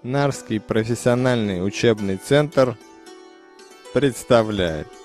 Нарвский профессиональный учебный центр представляет.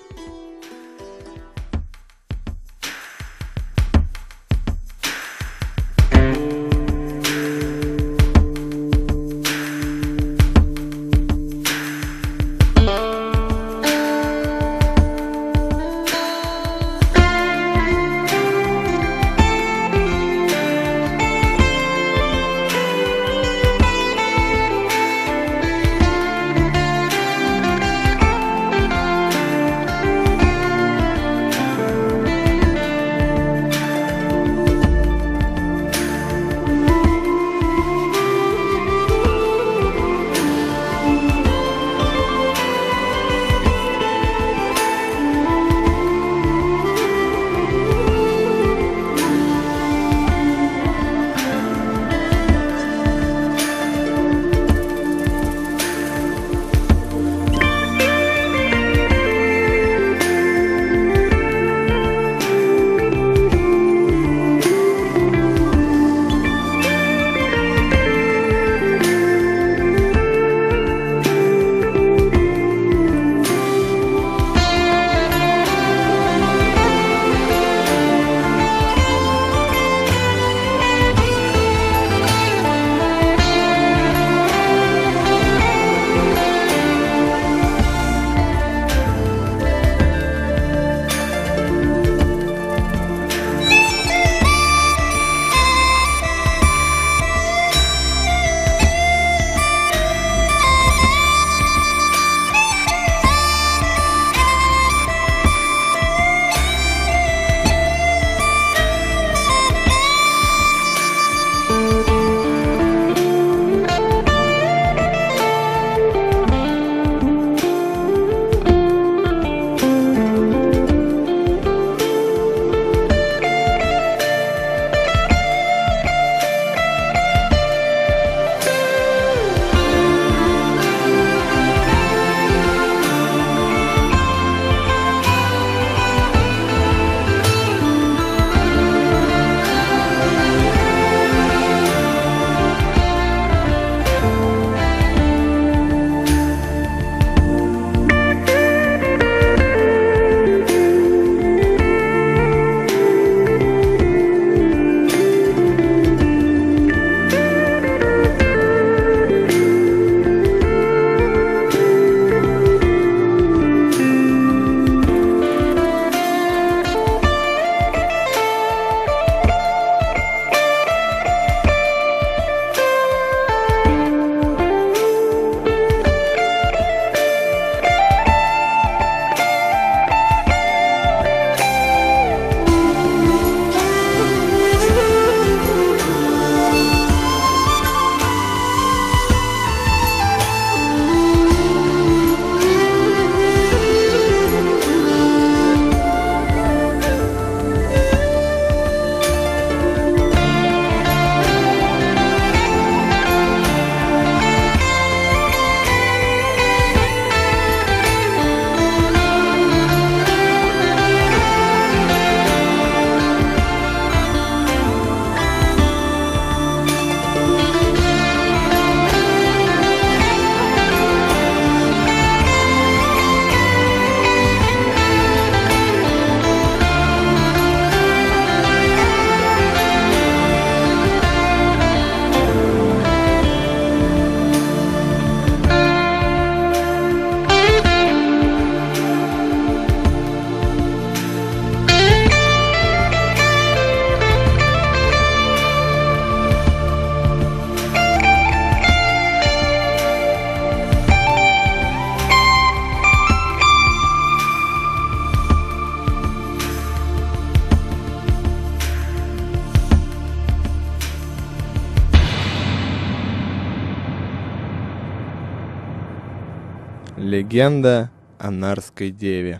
Легенда о Нарской деве.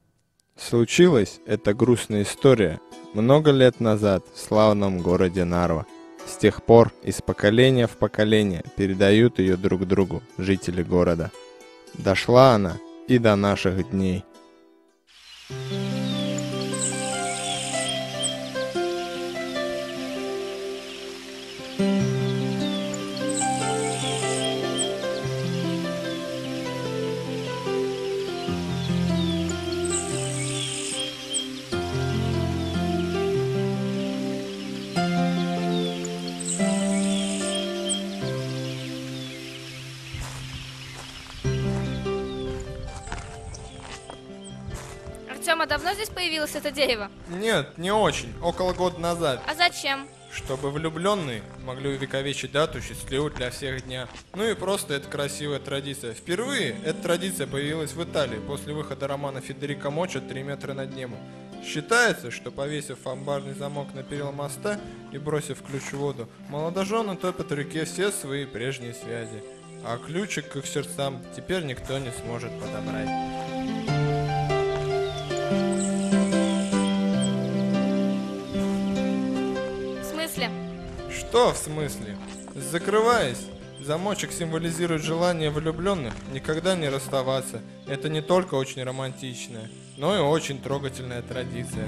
Случилась эта грустная история много лет назад в славном городе Нарва. С тех пор из поколения в поколение передают ее друг другу жители города. Дошла она и до наших дней. мама давно здесь появилось, это дерево? Нет, не очень. Около года назад. А зачем? Чтобы влюбленные могли увековечить дату счастливую для всех дня. Ну и просто это красивая традиция. Впервые эта традиция появилась в Италии после выхода романа Федерико Моччо «3 метра над небом». Считается, что повесив амбарный замок на перила моста и бросив ключ в воду, молодожены топят в реке все свои прежние связи. А ключик к их сердцам теперь никто не сможет подобрать. Что в смысле? Закрываясь, замочек символизирует желание влюбленных никогда не расставаться. Это не только очень романтичная, но и очень трогательная традиция.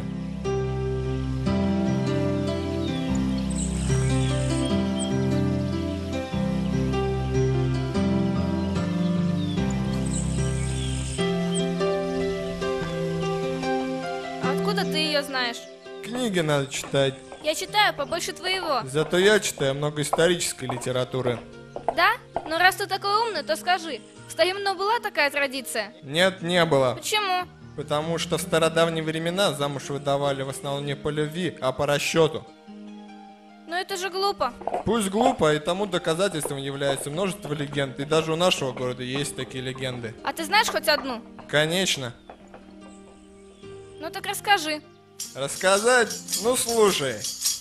А откуда ты ее знаешь? Книги надо читать. Я читаю побольше твоего. Зато я читаю много исторической литературы. Да? Ну раз ты такой умный, то скажи, в старину была такая традиция? Нет, не было. Почему? Потому что в стародавние времена замуж выдавали в основном не по любви, а по расчету. Но это же глупо. Пусть глупо, и тому доказательством является множество легенд. И даже у нашего города есть такие легенды. А ты знаешь хоть одну? Конечно. Ну так расскажи. Рассказать? Ну слушай.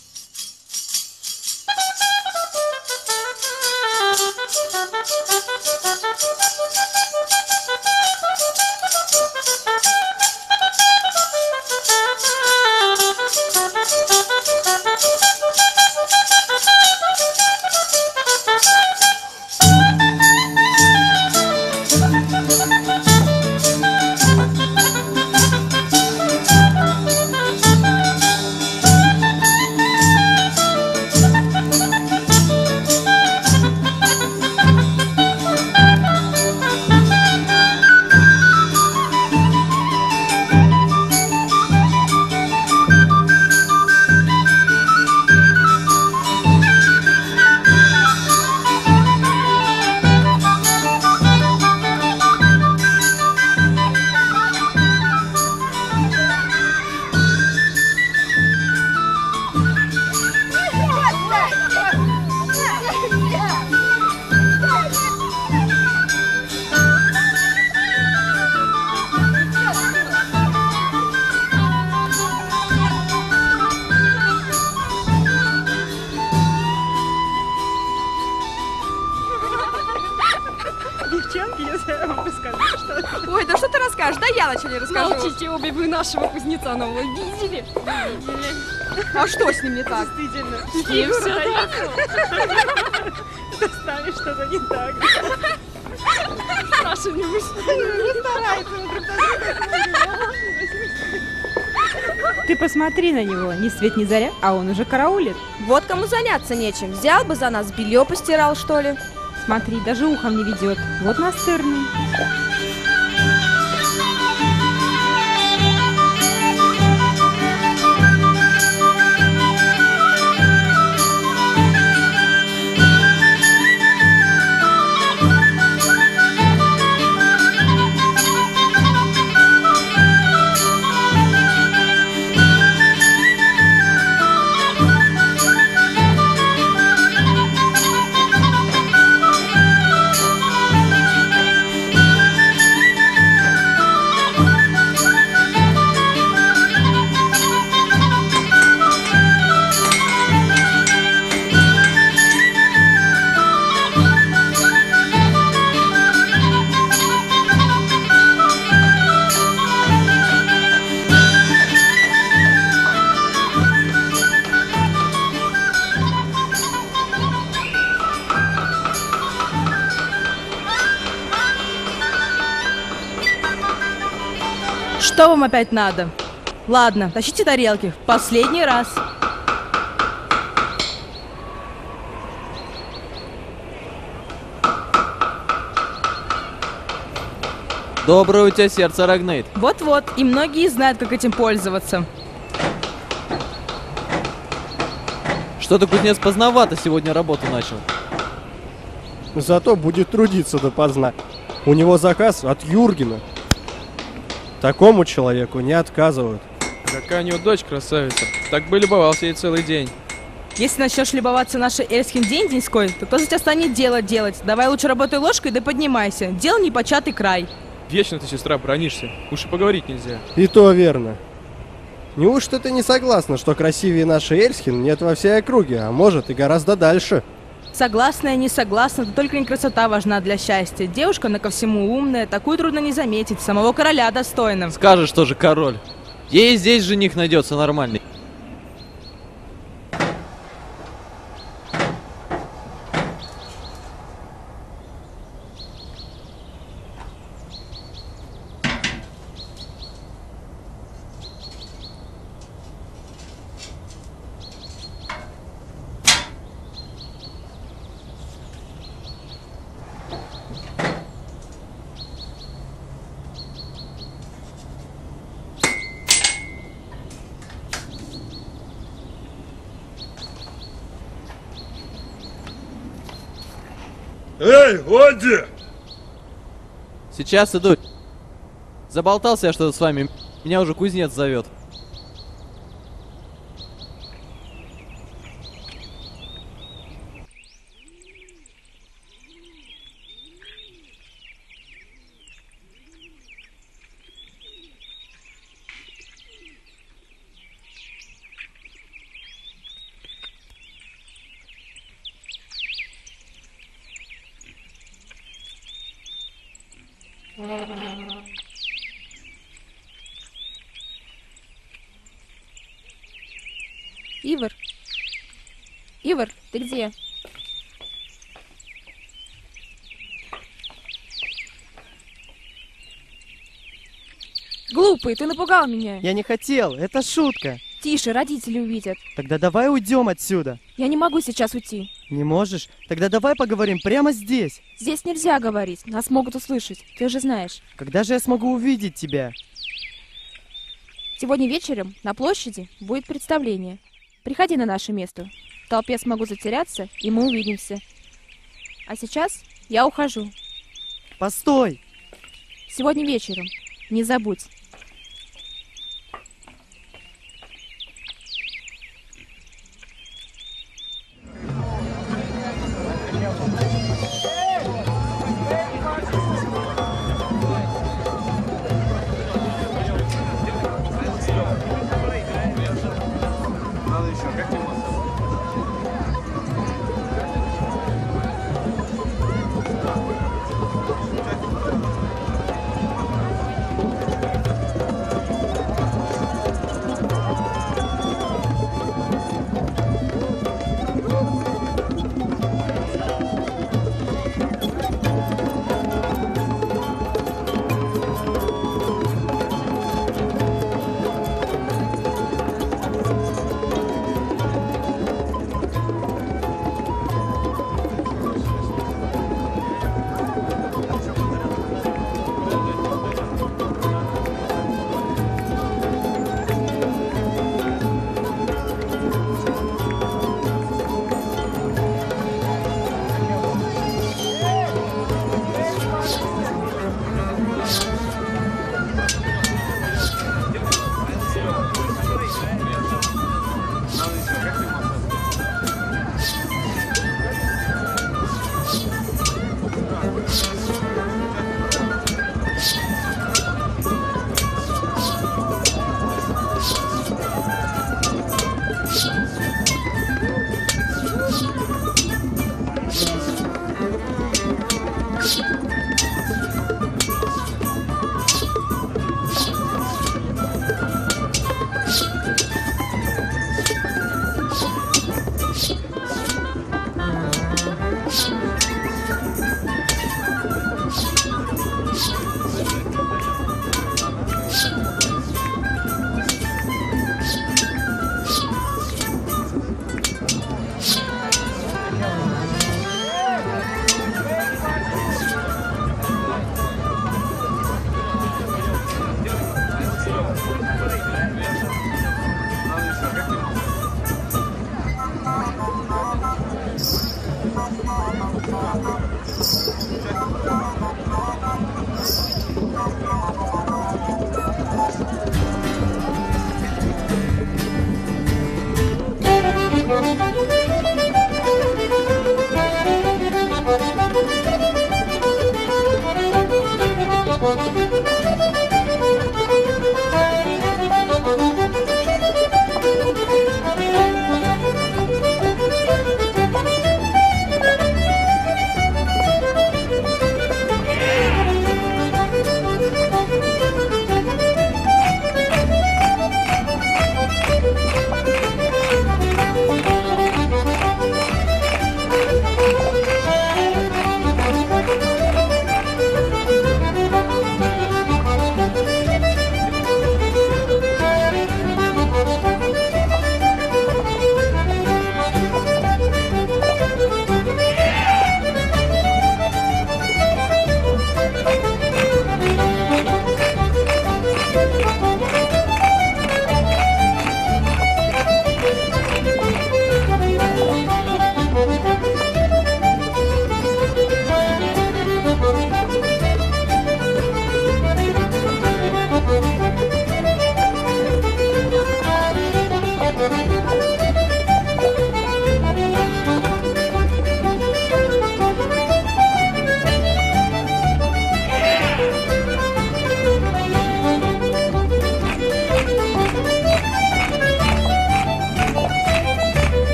Ой, да что ты расскажешь? Да я начали расскажу. Молчите обе, вы нашего кузнеца нового видели? Видели. А что с ним не так? Действительно. С ним все так. Это с нами что-то не так. Саша не Не старается, он друг на Ты посмотри на него, ни свет ни заря, а он уже караулит. Вот кому заняться нечем. Взял бы за нас, белье постирал, что ли. Смотри, даже ухом не ведет. Вот настырный. Что вам опять надо? Ладно, тащите тарелки. В последний раз. Доброе у тебя сердце, Рагнейд. Вот-вот, и многие знают, как этим пользоваться. Что-то кузнец поздновато сегодня работу начал. Зато будет трудиться допоздна. У него заказ от Юргена. Такому человеку не отказывают. Какая у него дочь красавица. Так бы любовался ей целый день. Если начнешь любоваться нашей эльским день-деньской, то кто за тебя станет дело делать? Давай лучше работай ложкой, да поднимайся. Дел непочатый край. Вечно ты, сестра, бронишься. Уж и поговорить нельзя. И то верно. Неужто ты не согласна, что красивее нашей Эльсхин нет во всей округе, а может и гораздо дальше? Согласна, не согласна, да только не красота важна для счастья. Девушка, она ко всему умная, такую трудно не заметить, самого короля достойным. Скажешь, что же король. Ей здесь жених найдется нормальный. Эй, Одди! Сейчас иду. Заболтался я что-то с вами. Меня уже кузнец зовет. Ивар? Ивар, ты где? Глупый, ты напугал меня. Я не хотел, это шутка. Тише, родители увидят. Тогда давай уйдем отсюда. Я не могу сейчас уйти. Не можешь? Тогда давай поговорим прямо здесь. Здесь нельзя говорить, нас могут услышать, ты же знаешь. Когда же я смогу увидеть тебя? Сегодня вечером на площади будет представление. Приходи на наше место. В толпе смогу затеряться, и мы увидимся. А сейчас я ухожу. Постой! Сегодня вечером. Не забудь.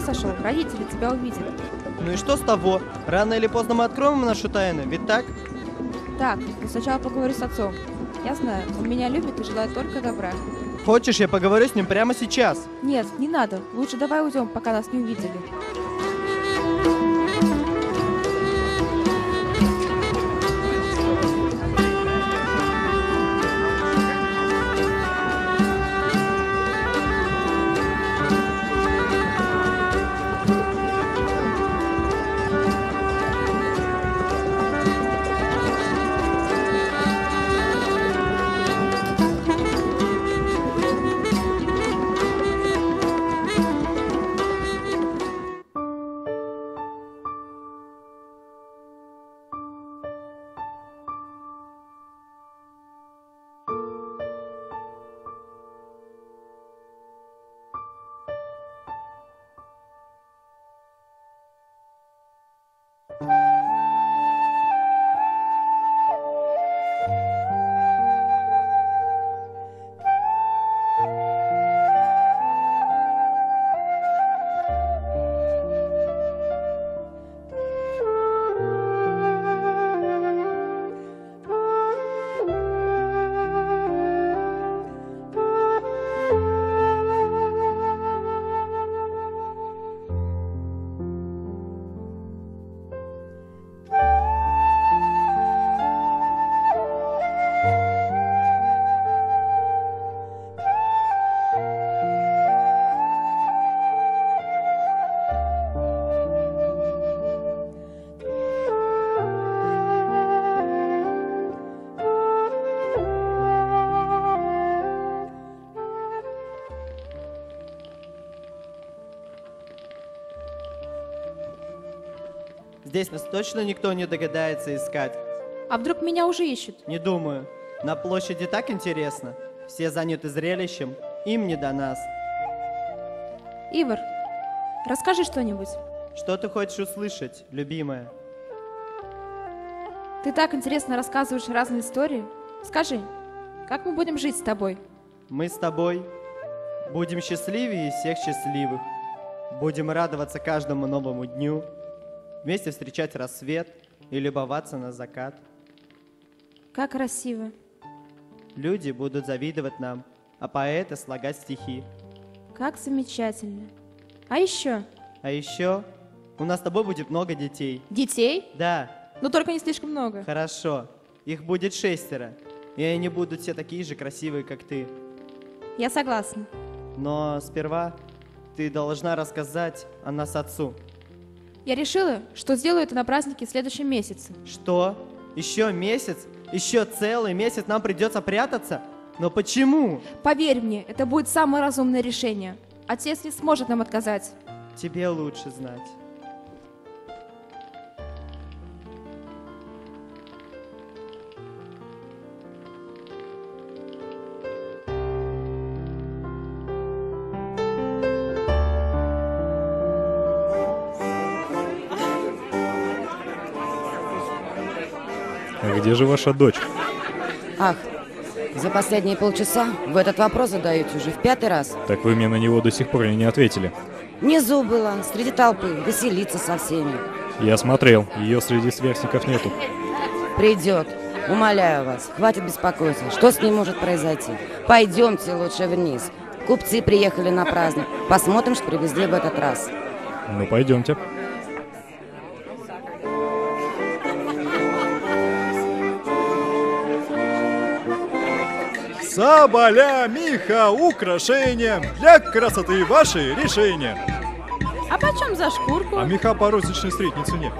сошел, родители тебя увидят. Ну и что с того? Рано или поздно мы откроем нашу тайну, ведь так? Так, но сначала поговорю с отцом. Я знаю, он меня любит и желает только добра. Хочешь, я поговорю с ним прямо сейчас? Нет, не надо. Лучше давай уйдем, пока нас не увидели. Здесь нас точно никто не догадается искать. А вдруг меня уже ищут? Не думаю. На площади так интересно. Все заняты зрелищем, им не до нас. Ивар, расскажи что-нибудь. Что ты хочешь услышать, любимая? Ты так интересно рассказываешь разные истории. Скажи, как мы будем жить с тобой? Мы с тобой будем счастливее всех счастливых. Будем радоваться каждому новому дню, вместе встречать рассвет и любоваться на закат. Как красиво. Люди будут завидовать нам, а поэты слагать стихи. Как замечательно. А еще? А еще у нас с тобой будет много детей. Детей? Да. Но только не слишком много. Хорошо. Их будет 6. И они будут все такие же красивые, как ты. Я согласна. Но сперва ты должна рассказать о нас отцу. Я решила, что сделаю это на празднике в следующем месяце. Что? Еще месяц? Еще целый месяц нам придется прятаться? Но почему? Поверь мне, это будет самое разумное решение. Отец не сможет нам отказать. Тебе лучше знать. А где же ваша дочь? Ах, за последние полчаса вы этот вопрос задаете уже в 5-й раз. Так вы мне на него до сих пор и не ответили. Внизу была, среди толпы, веселится со всеми. Я смотрел, ее среди сверстников нету. Придет. Умоляю вас, хватит беспокоиться. Что с ней может произойти? Пойдемте лучше вниз. Купцы приехали на праздник. Посмотрим, что привезли в этот раз. Ну, пойдемте. Соболя, миха, украшения, для красоты ваши решения. А почем за шкурку? А меха по розничной средней цене.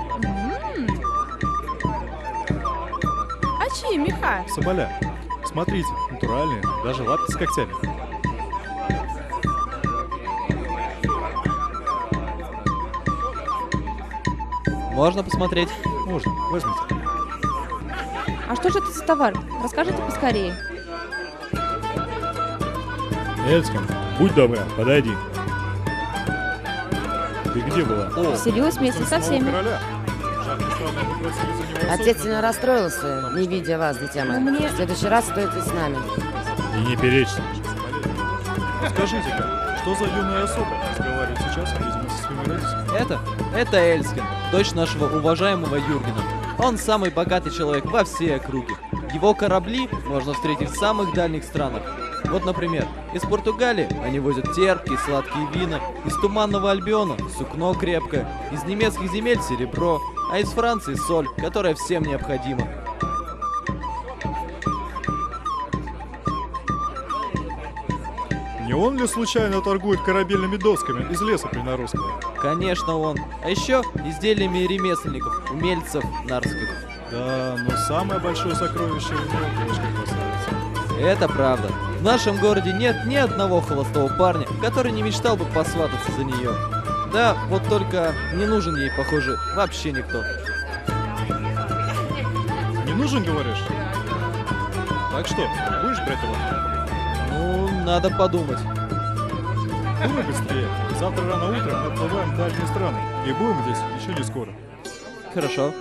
А чьи меха? Соболя, смотрите, натуральные, даже лапки с когтями. Можно посмотреть? Можно, возьмите. А что же это за товар? Расскажите поскорее. Эльском, будь добра, подойди. Ты где была? Вселилась вместе со всеми. Отец сильно расстроился, не видя вас, дитя мое. Но мне... В следующий раз стойте с нами. И не перечься. Скажите-ка, что за юная особа разговаривает сейчас, видимо, Это Эльскин, дочь нашего уважаемого Юргена. Он самый богатый человек во всей округе. Его корабли можно встретить в самых дальних странах. Вот, например, из Португалии они возят терпкие сладкие вина, из Туманного Альбиона сукно крепкое, из немецких земель серебро, а из Франции соль, которая всем необходима. Не он ли случайно торгует корабельными досками из леса Принорусского? Конечно он. А еще изделиями ремесленников, умельцев нарских. Да, но самое большое сокровище у него дочка красавица. Это правда. В нашем городе нет ни одного холостого парня, который не мечтал бы посвататься за нее. Да, вот только не нужен ей, похоже, вообще никто. Не нужен, говоришь? Так что, будешь брать его? Ну, надо подумать. Думай быстрее. Завтра рано утром мы отплываем в дальние страны. И будем здесь еще не скоро. Хорошо.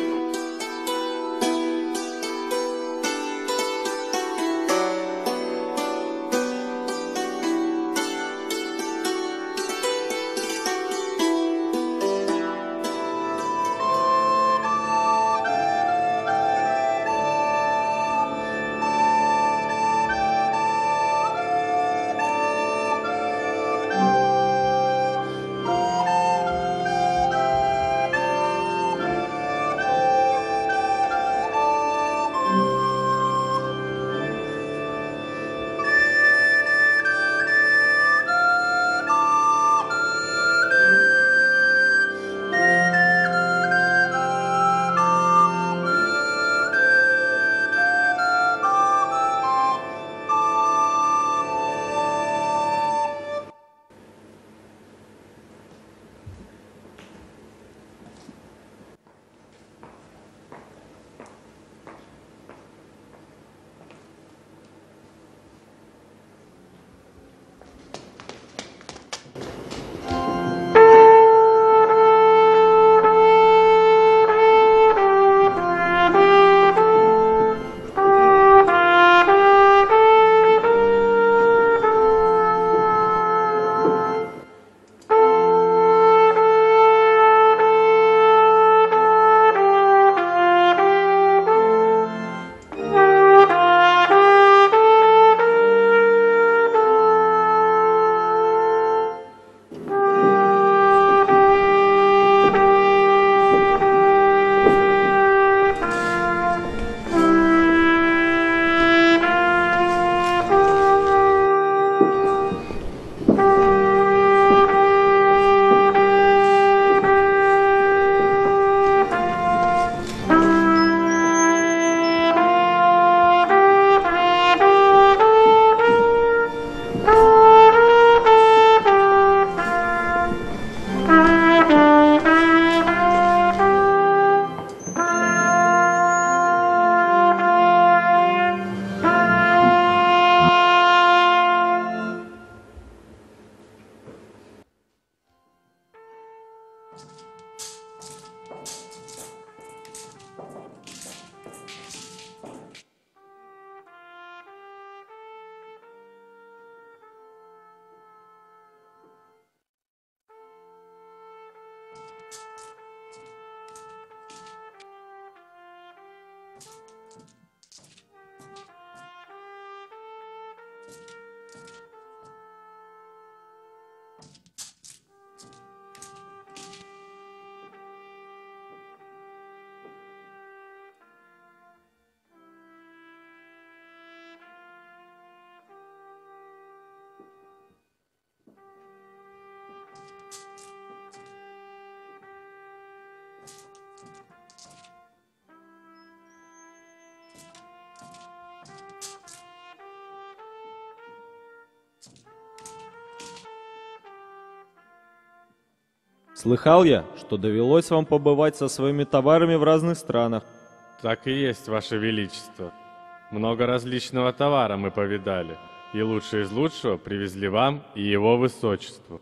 Слыхал я, что довелось вам побывать со своими товарами в разных странах. Так и есть, Ваше Величество. Много различного товара мы повидали, и лучшее из лучшего привезли вам и его высочеству.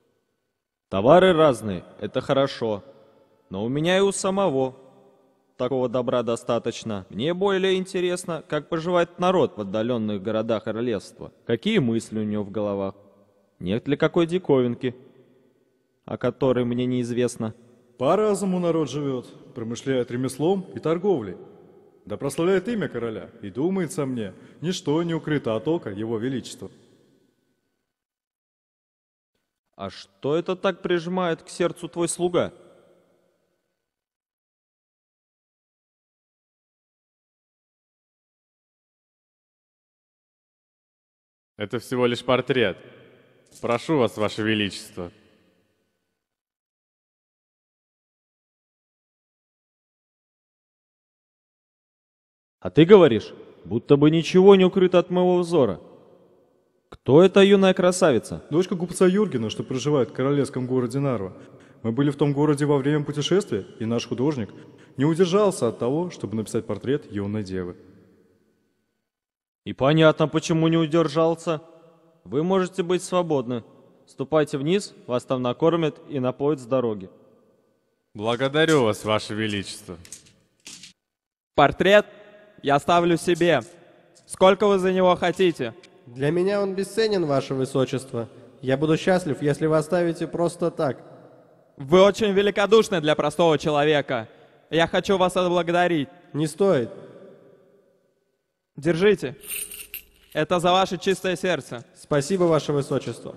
Товары разные, это хорошо, но у меня и у самого такого добра достаточно. Мне более интересно, как поживает народ в отдаленных городах королевства, какие мысли у него в головах, нет ли какой диковинки. о которой мне неизвестно? По-разному народ живет, промышляет ремеслом и торговлей. Да прославляет имя короля, и думается мне, ничто не укрыто от ока его величества. А что это так прижимает к сердцу твой слуга? Это всего лишь портрет. Прошу вас, Ваше Величество. А ты говоришь, будто бы ничего не укрыто от моего взора. Кто эта юная красавица? Дочка купца Юргена, что проживает в королевском городе Нарва. Мы были в том городе во время путешествия, и наш художник не удержался от того, чтобы написать портрет юной девы. И понятно, почему не удержался. Вы можете быть свободны. Ступайте вниз, вас там накормят и напоят с дороги. Благодарю вас, Ваше Величество. Портрет я оставлю себе. Сколько вы за него хотите? Для меня он бесценен, Ваше Высочество. Я буду счастлив, если вы оставите просто так. Вы очень великодушны для простого человека. Я хочу вас отблагодарить. Не стоит. Держите. Это за ваше чистое сердце. Спасибо, Ваше Высочество.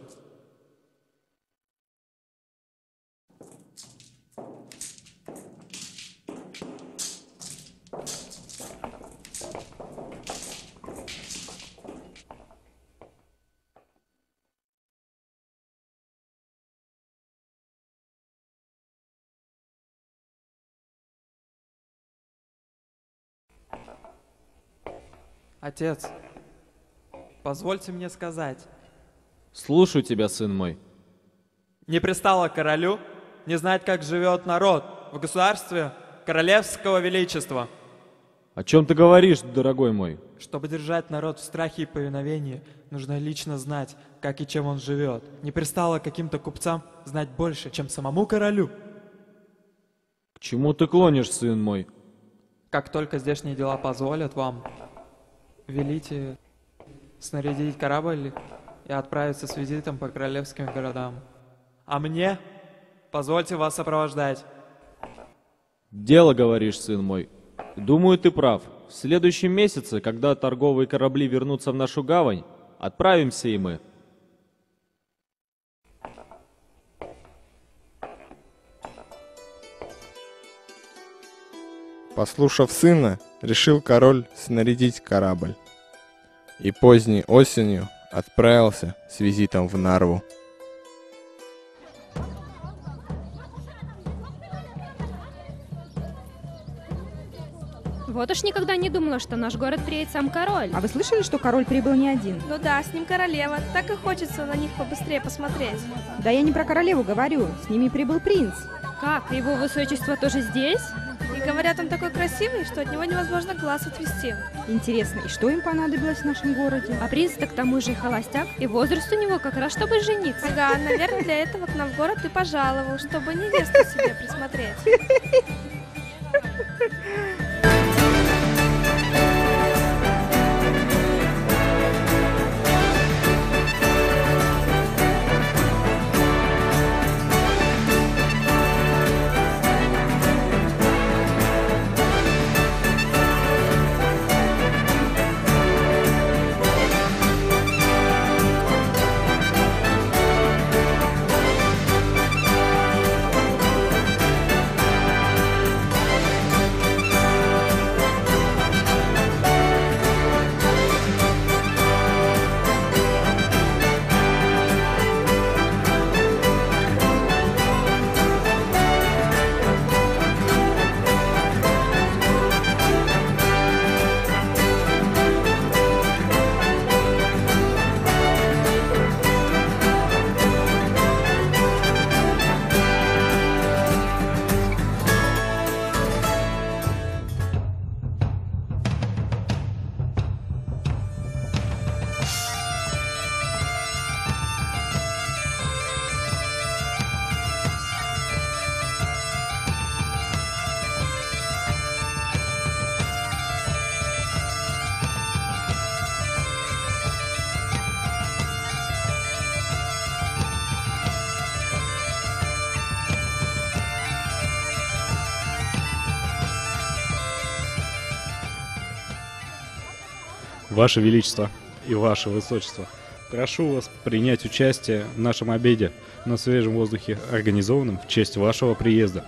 Отец, позвольте мне сказать. Слушаю тебя, сын мой. Не пристало королю не знать, как живет народ в государстве королевского величества. О чем ты говоришь, дорогой мой? Чтобы держать народ в страхе и повиновении, нужно лично знать, как и чем он живет. Не пристало каким-то купцам знать больше, чем самому королю. К чему ты клонишь, сын мой? Как только здешние дела позволят вам, велите снарядить корабль и отправиться с визитом по королевским городам. А мне позвольте вас сопровождать. Дело, говоришь, сын мой. Думаю, ты прав. В следующем месяце, когда торговые корабли вернутся в нашу гавань, отправимся и мы. Послушав сына, решил король снарядить корабль. И поздней осенью отправился с визитом в Нарву. Вот уж никогда не думала, что в наш город приедет сам король. А вы слышали, что король прибыл не один? Ну да, с ним королева. Так и хочется на них побыстрее посмотреть. Да я не про королеву говорю, с ними прибыл принц. Как? Его высочество тоже здесь? И говорят, он такой красивый, что от него невозможно глаз отвести. Интересно, и что им понадобилось в нашем городе? А принц-то к тому же холостяк, и возраст у него как раз, чтобы жениться. Ага, наверное, для этого к нам в город и пожаловал, чтобы невесту себе присмотреть. Ваше Величество и Ваше Высочество, прошу вас принять участие в нашем обеде на свежем воздухе, организованном в честь вашего приезда.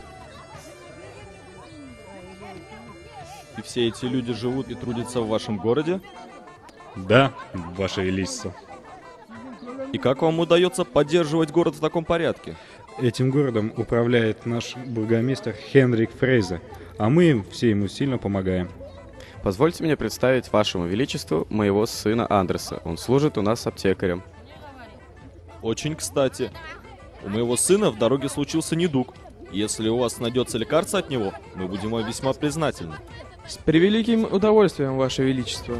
И все эти люди живут и трудятся в вашем городе? Да, Ваше Величество. И как вам удается поддерживать город в таком порядке? Этим городом управляет наш бургомистр Хенрик Фрейзе, а мы все ему сильно помогаем. Позвольте мне представить Вашему Величеству моего сына Андреса. Он служит у нас аптекарем. Очень кстати. У моего сына в дороге случился недуг. Если у вас найдется лекарство от него, мы будем вам весьма признательны. С превеликим удовольствием, Ваше Величество.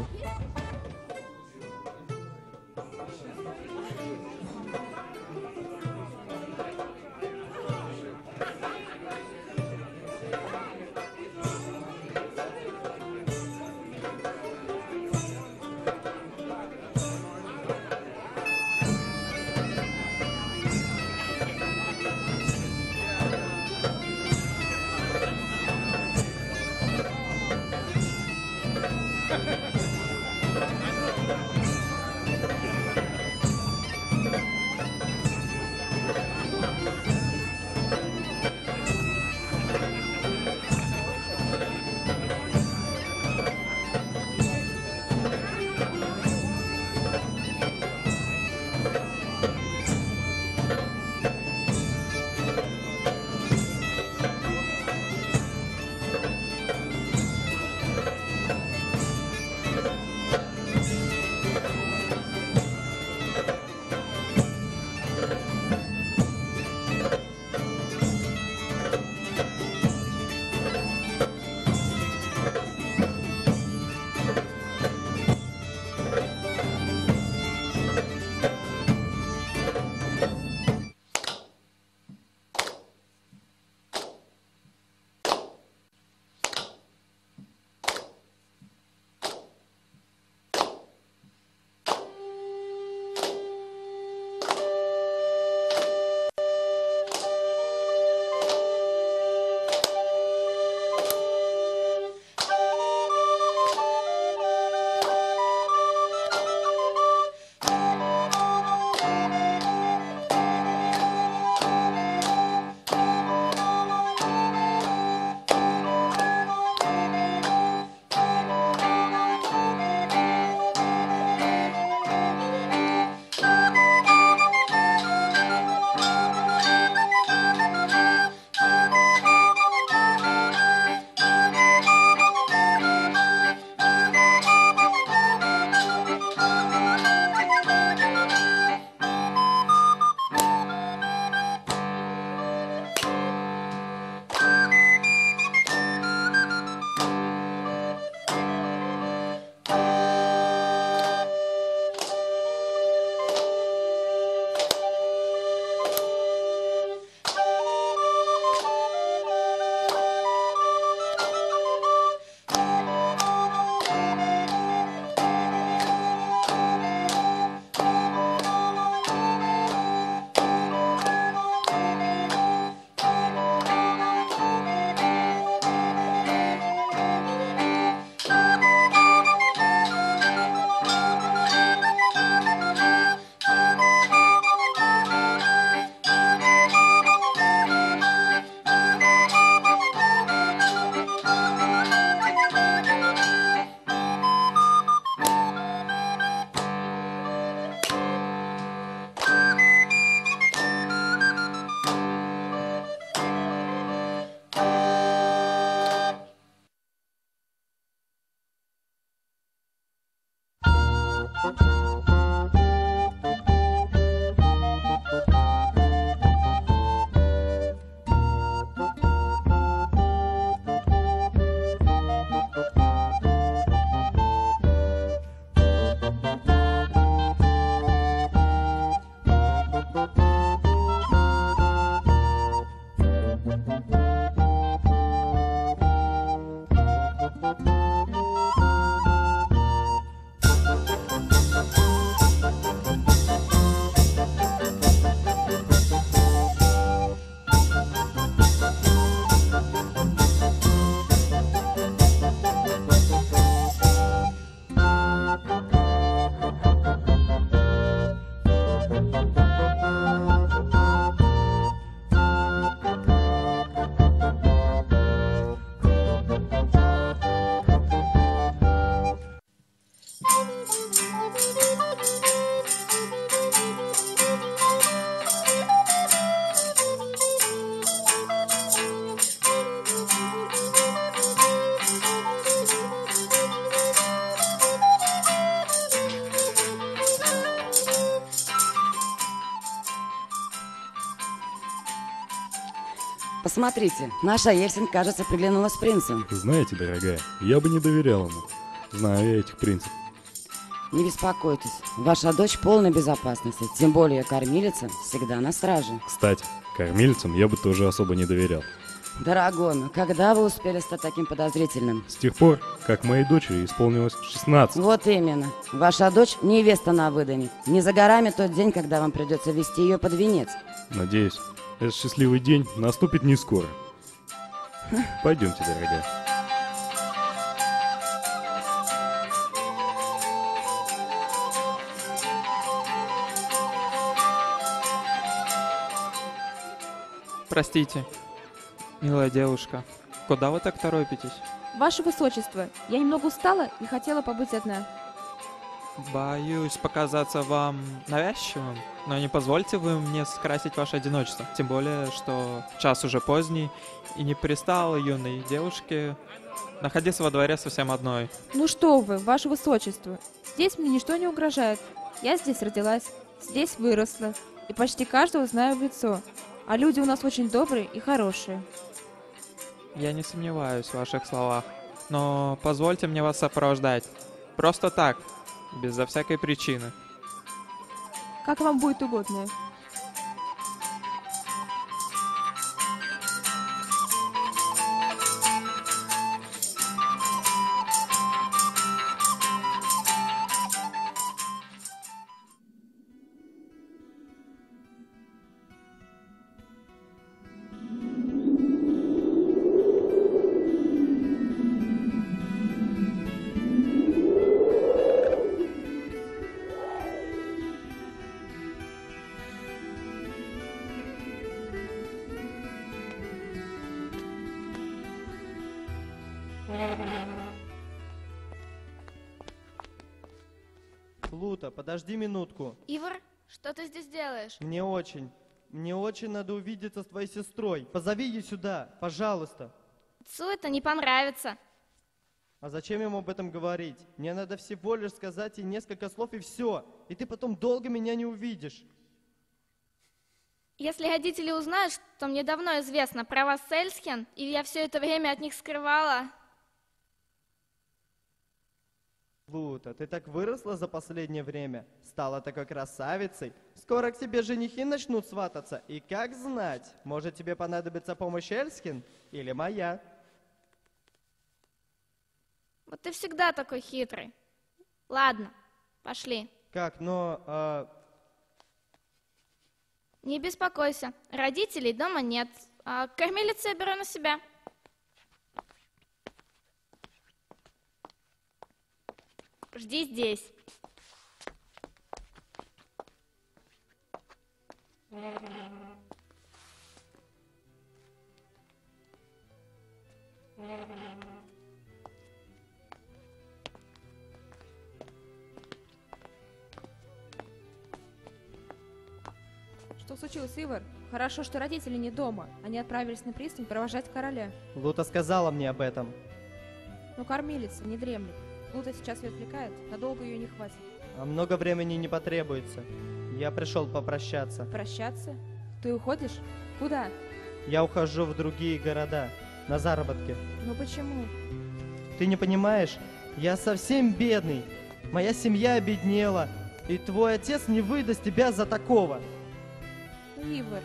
Посмотрите, наша Ельсин, кажется, приглянулась принцу. Знаете, дорогая, я бы не доверял ему. Знаю я этих принцев. Не беспокойтесь, ваша дочь в полной безопасности, тем более кормилица всегда на страже. Кстати, кормильцам я бы тоже особо не доверял. Дорогой мой, когда вы успели стать таким подозрительным? С тех пор, как моей дочери исполнилось 16. Вот именно. Ваша дочь невеста на выдане. Не за горами тот день, когда вам придется вести ее под венец. Надеюсь, этот счастливый день наступит не скоро. Пойдемте, дорогая. Простите, милая девушка, куда вы так торопитесь? Ваше Высочество, я немного устала и хотела побыть одна. Боюсь показаться вам навязчивым, но не позвольте вы мне скрасить ваше одиночество. Тем более, что час уже поздний, и не пристало юной девушке находиться во дворе совсем одной. Ну что вы, Ваше Высочество, здесь мне ничто не угрожает. Я здесь родилась, здесь выросла, и почти каждого знаю в лицо. А люди у нас очень добрые и хорошие. Я не сомневаюсь в ваших словах, но позвольте мне вас сопровождать. Просто так, безо всякой причины. Как вам будет угодно. Лута, подожди минутку. Ивар, что ты здесь делаешь? Мне очень надо увидеться с твоей сестрой. Позови ее сюда, пожалуйста. Отцу это не понравится. А зачем ему об этом говорить? Мне надо всего лишь сказать ей несколько слов и все. И ты потом долго меня не увидишь. Если родители узнают, что мне давно известно про вас с Эльсхен, и я все это время от них скрывала... Лута, ты так выросла за последнее время, стала такой красавицей. Скоро к тебе женихи начнут свататься, и как знать, может тебе понадобится помощь Эльскин или моя. Вот ты всегда такой хитрый. Ладно, пошли. Как, Не беспокойся, родителей дома нет, а кормилицу я беру на себя. Жди здесь. Что случилось, Ивар? Хорошо, что родители не дома. Они отправились на пристань провожать короля. Лута сказала мне об этом. Но кормилица не дремлет. Лута сейчас ее отвлекает, надолго ее не хватит. А много времени не потребуется. Я пришел попрощаться. Прощаться? Ты уходишь? Куда? Я ухожу в другие города, на заработки. Ну почему? Ты не понимаешь? Я совсем бедный. Моя семья обеднела. И твой отец не выдаст тебя за такого. Ивар.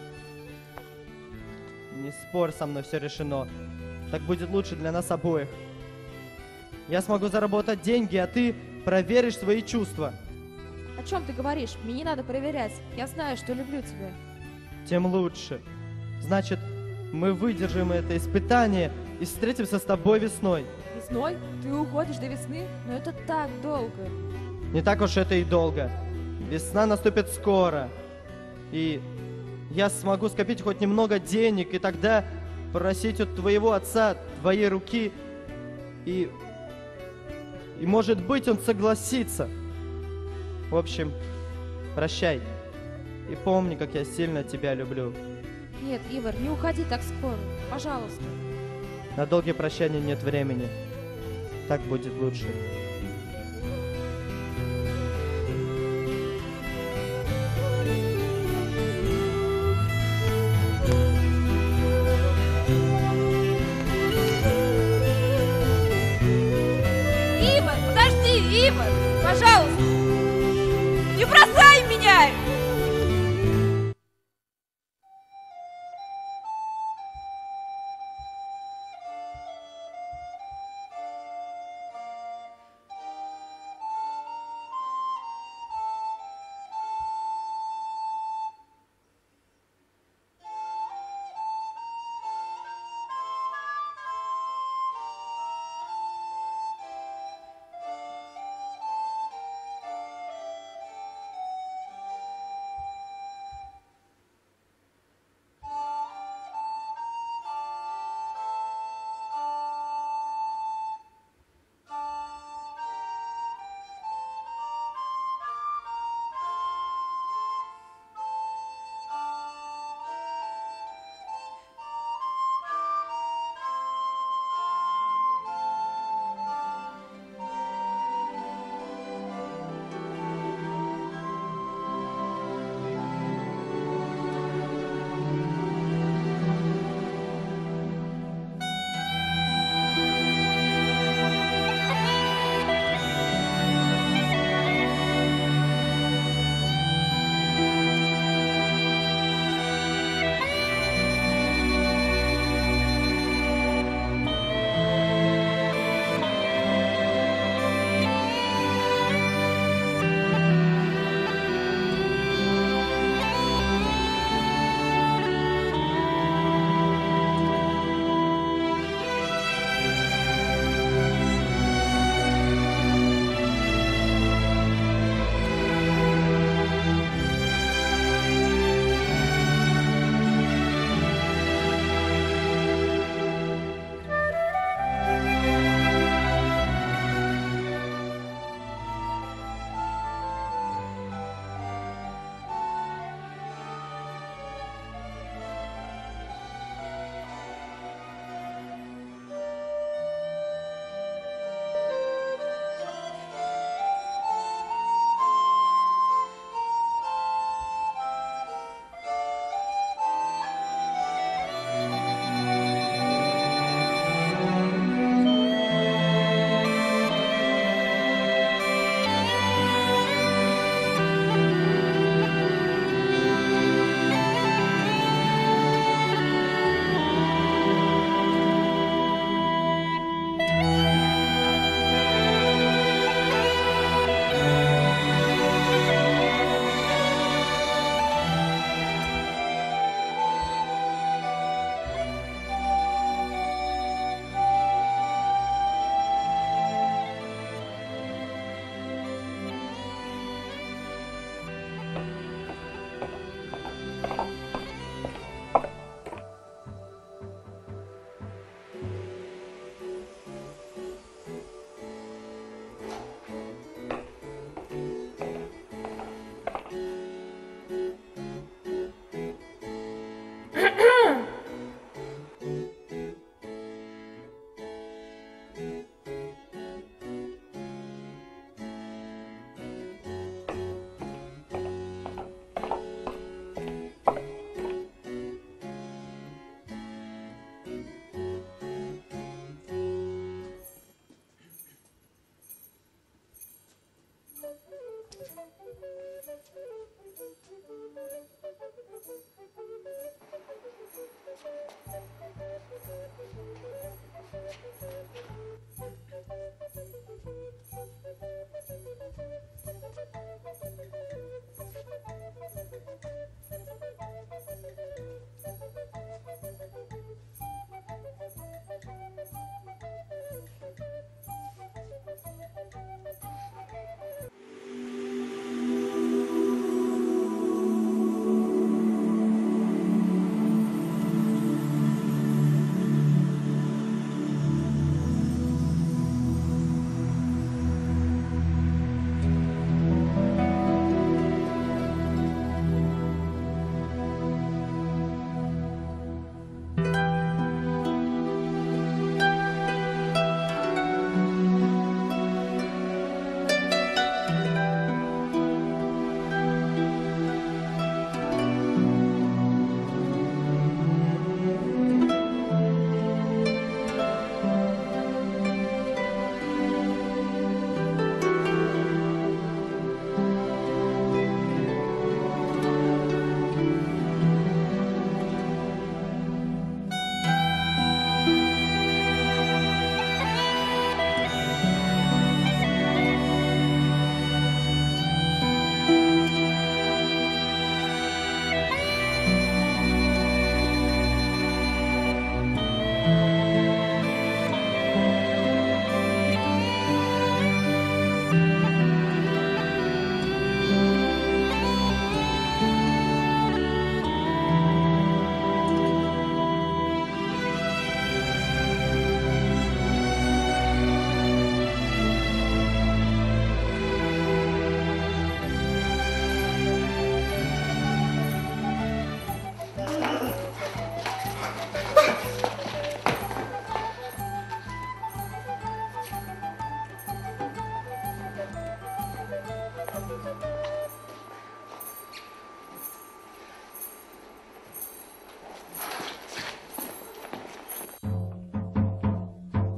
Не спорь со мной, все решено. Так будет лучше для нас обоих. Я смогу заработать деньги, а ты проверишь свои чувства. О чем ты говоришь? Мне не надо проверять. Я знаю, что люблю тебя. Тем лучше. Значит, мы выдержим это испытание и встретимся с тобой весной. Весной? Ты уходишь до весны? Но это так долго. Не так уж это и долго. Весна наступит скоро. И я смогу скопить хоть немного денег, и тогда просить у твоего отца твоей руки. И может быть, он согласится. В общем, прощай. И помни, как я сильно тебя люблю. Нет, Ивар, не уходи так скоро. Пожалуйста. На долгие прощания нет времени. Так будет лучше. Ивар, пожалуйста! Не бросай меня!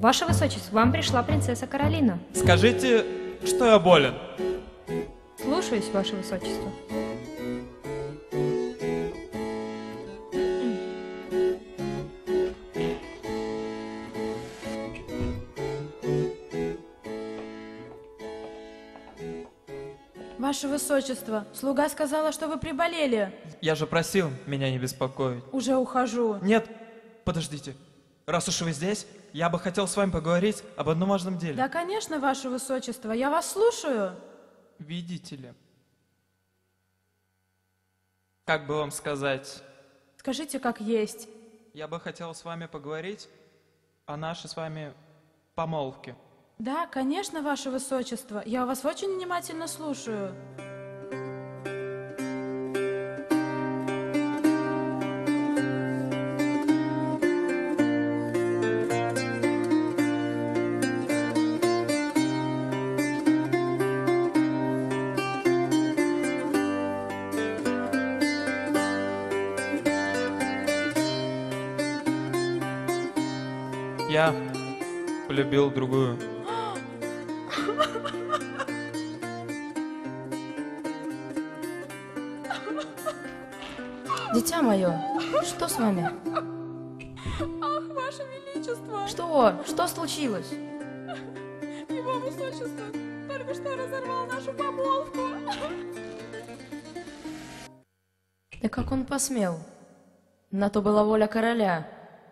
Ваше Высочество, к вам пришла принцесса Каролина. Скажите, что я болен. Слушаюсь, Ваше Высочество. Ваше Высочество, слуга сказала, что вы приболели. Я же просил меня не беспокоить. Уже ухожу. Нет, подождите. Раз уж вы здесь, я бы хотел с вами поговорить об одном важном деле. Да, конечно, Ваше Высочество, я вас слушаю. Видите ли? Как бы вам сказать? Скажите, как есть. Я бы хотел с вами поговорить о нашей с вами помолвке. Да, конечно, Ваше Высочество, я вас очень внимательно слушаю. Я полюбил другую. Дитя мое, что с вами? Ах, Ваше Величество! Что случилось? Его Высочество только что разорвал нашу помолвку. Да как он посмел? На то была воля короля.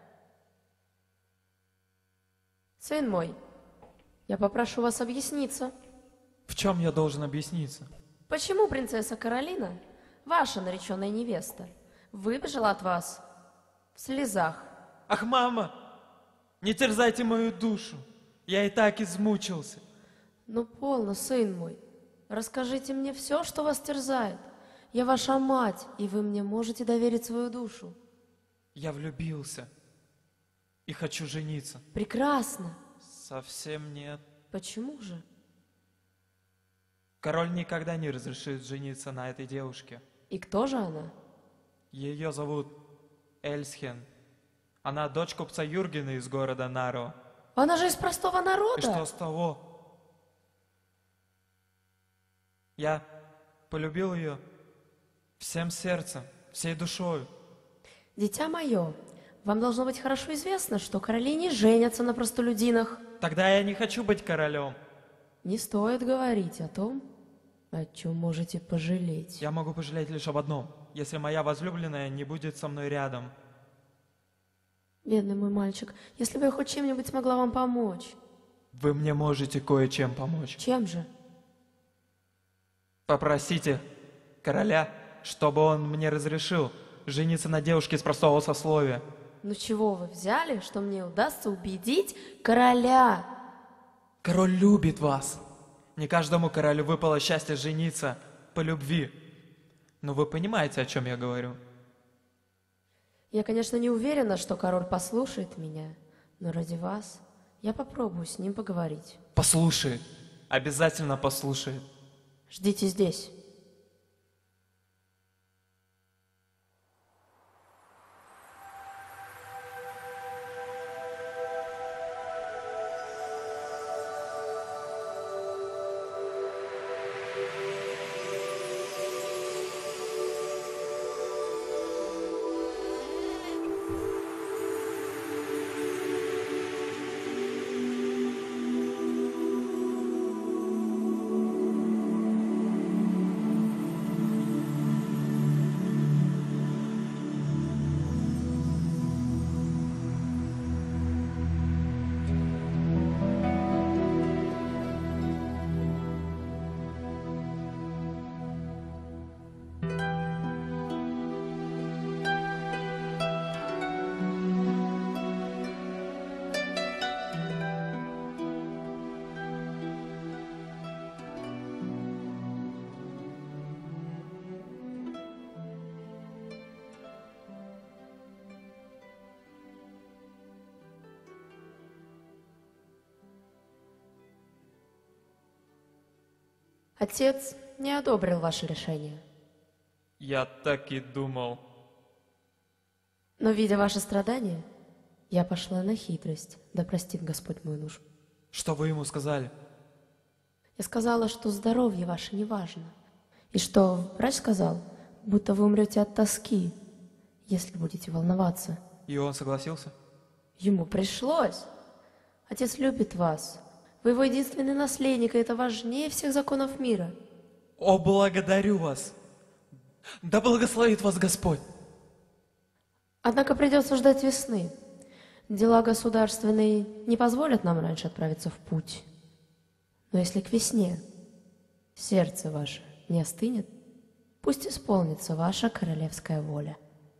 Сын мой, я попрошу вас объясниться. В чем я должен объясниться? Почему принцесса Каролина, ваша нареченная невеста, выбежала от вас в слезах? Ах, мама, не терзайте мою душу. Я и так измучился. Ну, полно, сын мой. Расскажите мне все, что вас терзает. Я ваша мать, и вы мне можете доверить свою душу. Я влюбился и хочу жениться. Прекрасно. Совсем нет. Почему же? Король никогда не разрешит жениться на этой девушке. И кто же она? Ее зовут Эльсхен. Она дочь купца Юргена из города Нарва. Она же из простого народа. И что с того? Я полюбил ее всем сердцем, всей душою. Дитя мое, вам должно быть хорошо известно, что короли не женятся на простолюдинах. Тогда я не хочу быть королем. Не стоит говорить о том, о чем можете пожалеть. Я могу пожалеть лишь об одном, если моя возлюбленная не будет со мной рядом. Бедный мой мальчик, если бы я хоть чем-нибудь смогла вам помочь. Вы мне можете кое-чем помочь. Чем же? Попросите короля, чтобы он мне разрешил жениться на девушке из простого сословия. Ну чего вы взяли, что мне удастся убедить короля? Король любит вас. Не каждому королю выпало счастье жениться по любви. Но вы понимаете, о чем я говорю? Я, конечно, не уверена, что король послушает меня, но ради вас я попробую с ним поговорить. Послушает. Обязательно послушает. Ждите здесь. Отец не одобрил ваше решение. Я так и думал. Но, видя ваши страдания, Я пошла на хитрость, да простит Господь мою душу. Что вы ему сказали? Я сказала, что здоровье ваше не важно. И что врач сказал, будто вы умрете от тоски, если будете волноваться. И он согласился? Ему пришлось. Отец любит вас. Вы его единственный наследник, и это важнее всех законов мира. О, благодарю вас! Да благословит вас Господь! Однако придется ждать весны. Дела государственные не позволят нам раньше отправиться в путь. Но если к весне сердце ваше не остынет, пусть исполнится ваша королевская воля.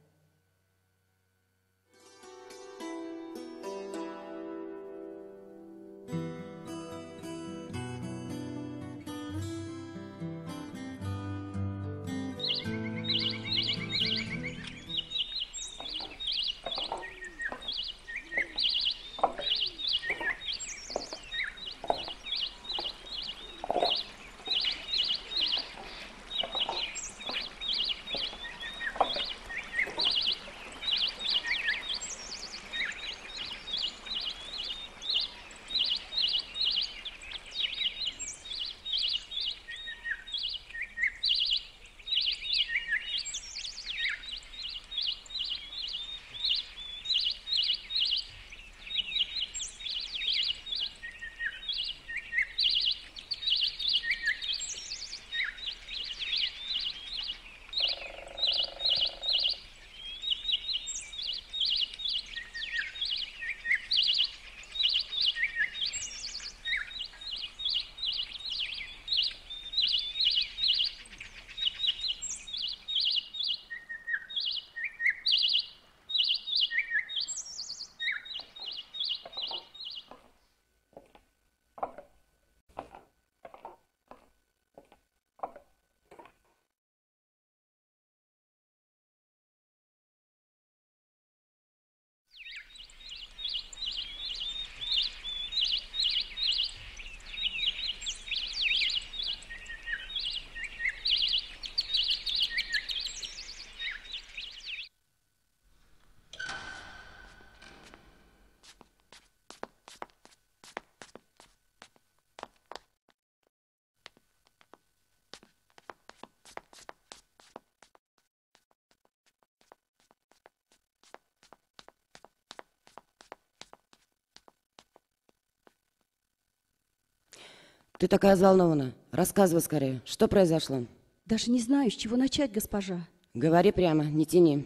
Ты такая взволнованная. Рассказывай скорее, что произошло? Даже не знаю, с чего начать, госпожа. Говори прямо, не тяни.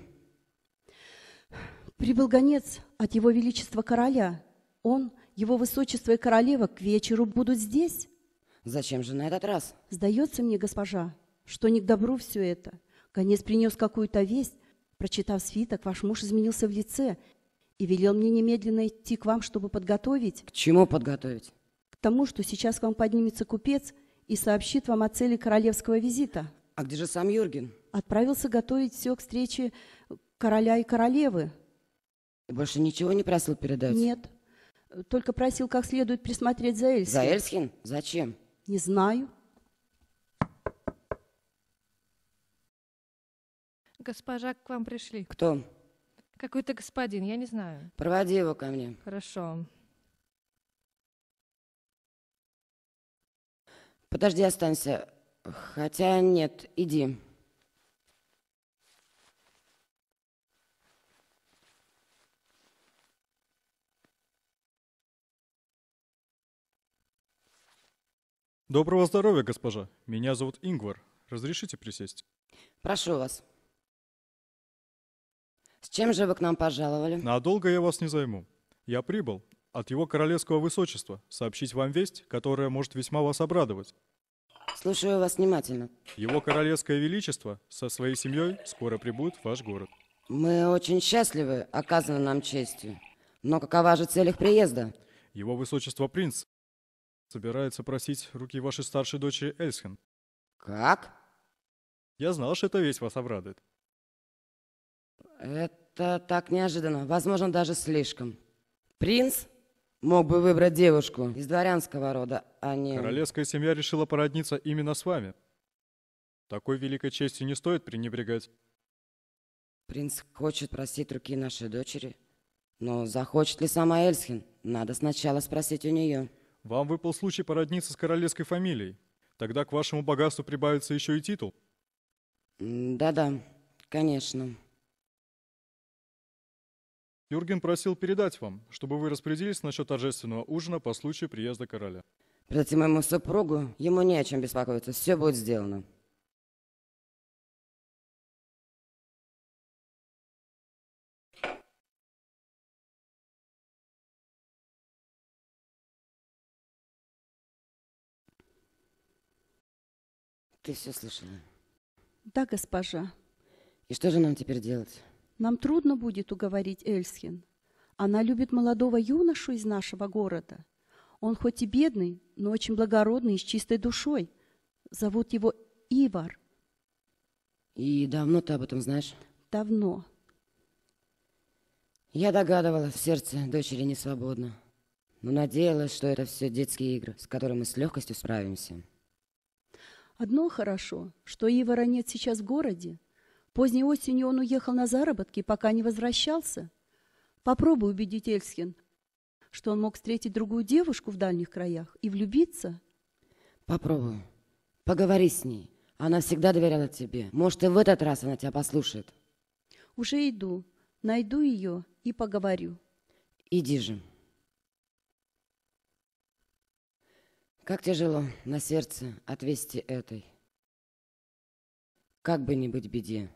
Прибыл гонец от его величества короля. Он, его высочество и королева к вечеру будут здесь. Зачем же на этот раз? Сдается мне, госпожа, что не к добру все это. Гонец принес какую-то весть. Прочитав свиток, ваш муж изменился в лице и велел мне немедленно идти к вам, чтобы подготовить. К чему подготовить? К тому, что сейчас к вам поднимется купец и сообщит вам о цели королевского визита. А где же сам Юрген? Отправился готовить все к встрече короля и королевы. И больше ничего не просил передать? Нет, только просил как следует присмотреть за Эльсхин. За Эльсхин? Зачем? Не знаю. Госпожа, к вам пришли. Кто? Какой-то господин, я не знаю. Проводи его ко мне. Хорошо. Подожди, останься. Хотя нет, иди. Доброго здоровья, госпожа. Меня зовут Ингвар. Разрешите присесть? Прошу вас. С чем же вы к нам пожаловали? Надолго я вас не займу. Я прибыл от его королевского высочества сообщить вам весть, которая может весьма вас обрадовать. Слушаю вас внимательно. Его королевское величество со своей семьей скоро прибудет в ваш город. Мы очень счастливы оказанной нам честью. Но какова же цель их приезда? Его высочество принц собирается просить руки вашей старшей дочери Эльсхин. Как? Я знал, что эта весть вас обрадует. Это так неожиданно, возможно, даже слишком. Принц мог бы выбрать девушку из дворянского рода, а не... Королевская семья решила породниться именно с вами. Такой великой честью не стоит пренебрегать. Принц хочет просить руки нашей дочери. Но захочет ли сама Эльсхин? Надо сначала спросить у нее. Вам выпал случай породниться с королевской фамилией. Тогда к вашему богатству прибавится еще и титул. Да-да, конечно. Юрген просил передать вам, чтобы вы распорядились насчет торжественного ужина по случаю приезда короля. Передайте моему супругу, ему не о чем беспокоиться, все будет сделано. Ты все слышала? Да, госпожа. И что же нам теперь делать? Нам трудно будет уговорить Эльсхин. Она любит молодого юношу из нашего города. Он хоть и бедный, но очень благородный и с чистой душой. Зовут его Ивар. И давно ты об этом знаешь? Давно. Я догадывалась, в сердце дочери не свободно. Но надеялась, что это все детские игры, с которыми мы с легкостью справимся. Одно хорошо, что Ивара нет сейчас в городе. Поздней осенью он уехал на заработки, пока не возвращался. Попробуй убедить Эльсхин, что он мог встретить другую девушку в дальних краях и влюбиться. Попробую. Поговори с ней. Она всегда доверяла тебе. Может, и в этот раз она тебя послушает. Уже иду. Найду ее и поговорю. Иди же. Как тяжело на сердце от вести этой. Как бы не быть беде.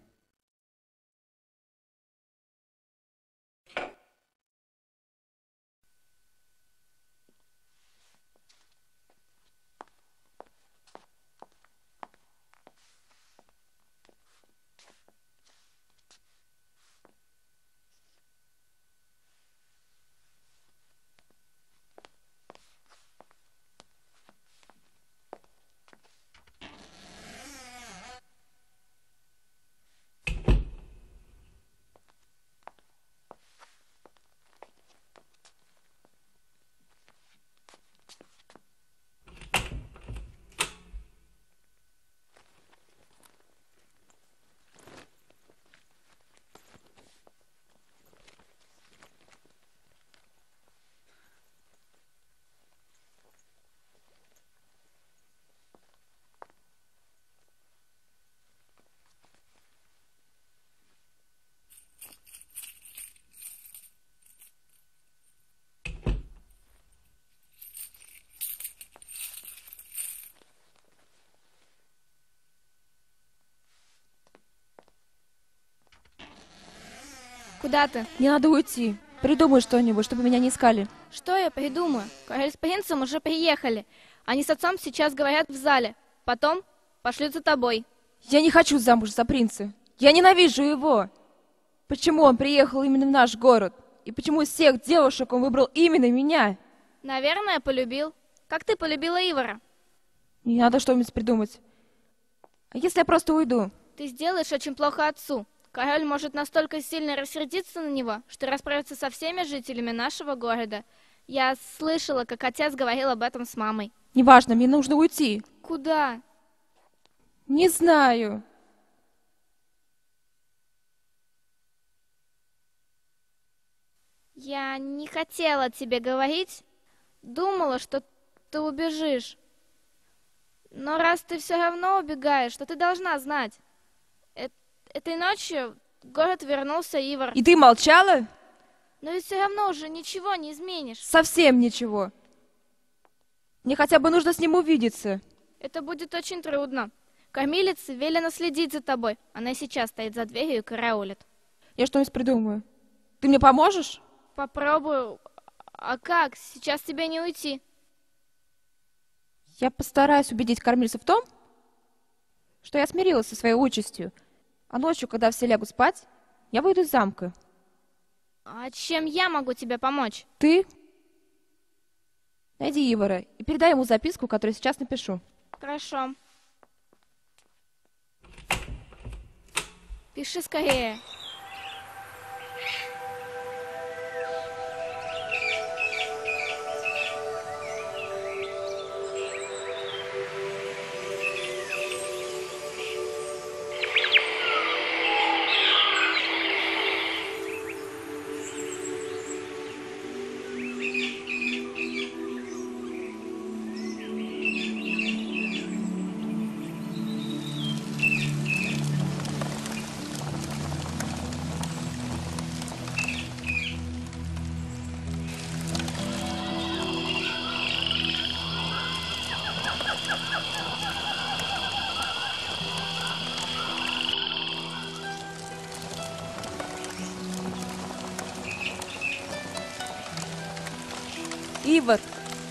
Куда ты? Мне надо уйти. Придумай что-нибудь, чтобы меня не искали. Что я придумаю? Король с принцем уже приехали. Они с отцом сейчас говорят в зале. Потом пошлют за тобой. Я не хочу замуж за принца. Я ненавижу его. Почему он приехал именно в наш город? И почему из всех девушек он выбрал именно меня? Наверное, полюбил. Как ты полюбила Ивара? Мне надо что-нибудь придумать. А если я просто уйду? Ты сделаешь очень плохо отцу. Король может настолько сильно рассердиться на него, что расправится со всеми жителями нашего города. Я слышала, как отец говорил об этом с мамой. Неважно, мне нужно уйти. Куда? Не знаю. Я не хотела тебе говорить. Думала, что ты убежишь. Но раз ты все равно убегаешь, то ты должна знать. Этой ночью в город вернулся Ивар. И ты молчала? Но ведь все равно уже ничего не изменишь. Совсем ничего. Мне хотя бы нужно с ним увидеться. Это будет очень трудно. Кормилице велено следить за тобой. Она сейчас стоит за дверью и караулит. Я что-нибудь придумаю. Ты мне поможешь? Попробую. А как? Сейчас тебе не уйти. Я постараюсь убедить кормильца в том, что я смирилась со своей участью. А ночью, когда все лягут спать, я выйду из замка. А чем я могу тебе помочь? Ты найди Ивара и передай ему записку, которую сейчас напишу. Хорошо. Пиши скорее. Ивар!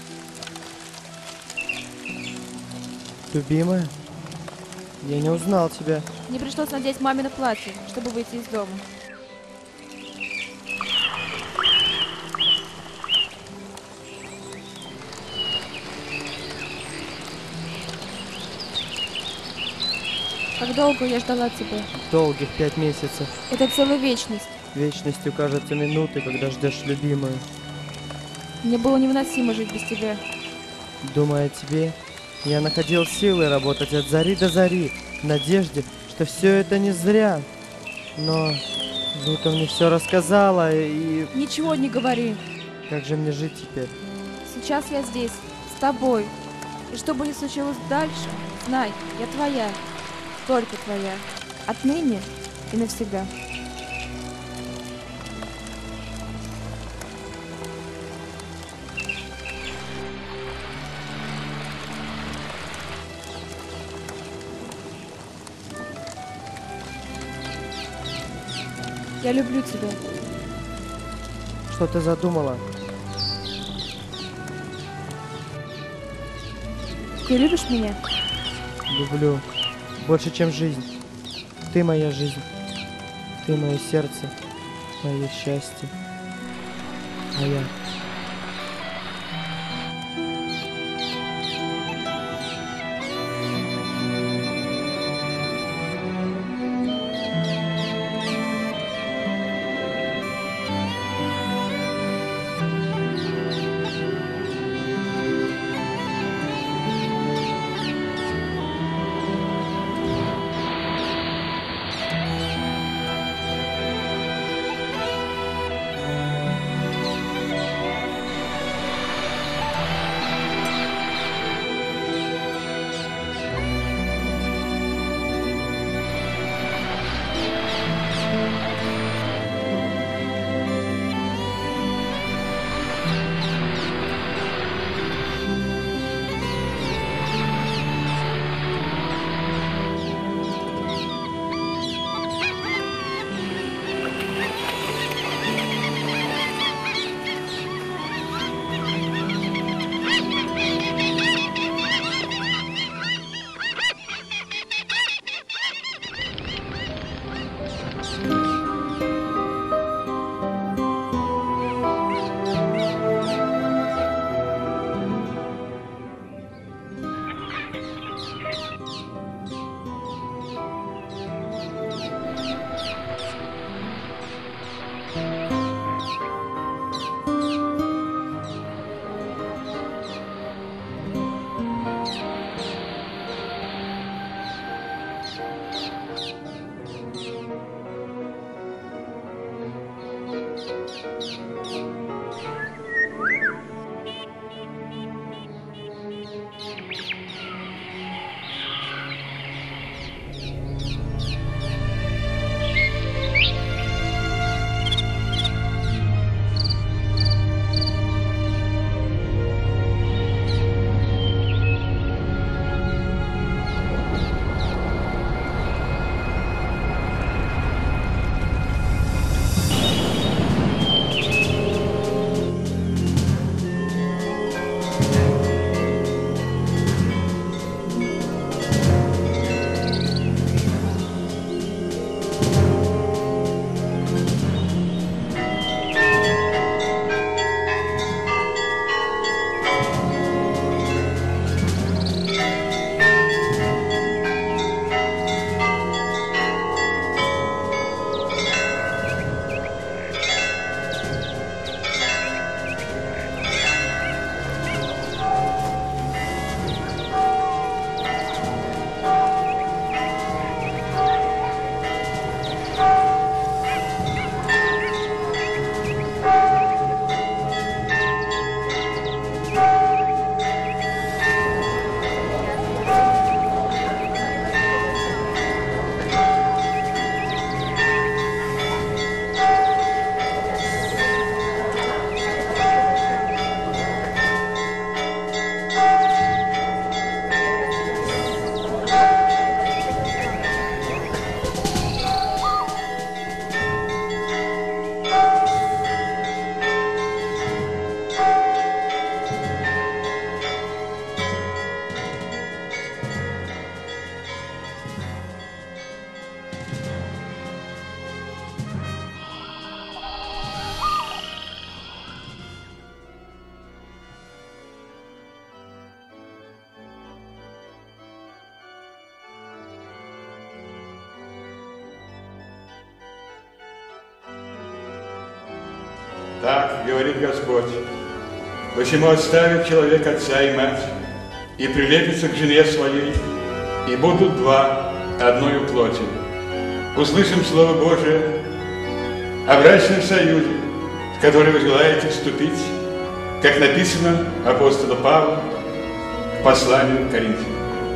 Любимая, я не узнал тебя. Мне пришлось надеть мамино платье, чтобы выйти из дома. Как долго я ждала тебя? Долгих 5 месяцев. Это целая вечность. Вечностью кажется минуты, когда ждешь любимую. Мне было невыносимо жить без тебя. Думая о тебе, я находил силы работать от зари до зари, в надежде, что все это не зря. Но Вика мне все рассказала, и... Ничего не говори. Как же мне жить теперь? Сейчас я здесь, с тобой. И что бы ни случилось дальше, знай, я твоя. Только твоя. Отныне и навсегда. Я люблю тебя. Что ты задумала? Ты любишь меня? Люблю. Больше, чем жизнь. Ты моя жизнь. Ты мое сердце. Мое счастье. А я... говорит Господь, посему оставит человек отца и мать, и прилепится к жене своей, и будут два одною плотью. Услышим Слово Божие о брачном союзе, в который вы желаете вступить, как написано апостола Павла в посланию к Коринфянам.